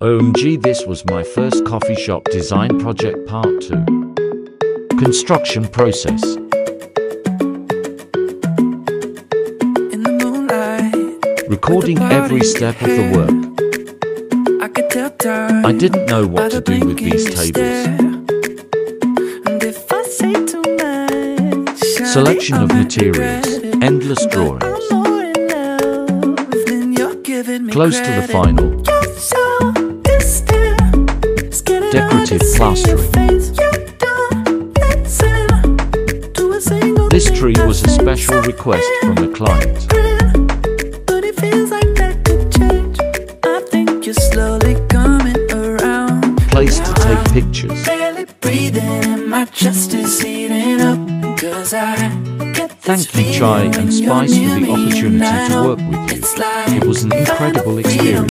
OMG, this was my first coffee shop design project part 2. Construction process. In the moonlight, recording every step of the work. I could tell time I didn't know by what to the do with blinking these you tables. stare. And if I say too much, Selection I of might materials, regret it. endless But drawings. I'm more in love than you're giving me Close to the credit. final. You're so distant. It's getting Decorative hard to see your plastering. face. You don't listen to a single This thing tree I was a say. special request from a client. But it feels like that could change. I think you're slowly coming around. Place to take pictures. Barely breathing and my chest is heating up. 'Cause I get this Thank you, Chai feeling and when you're Spice, for near the me, and opportunity I to know work with you. it's like It was an incredible freedom. experience.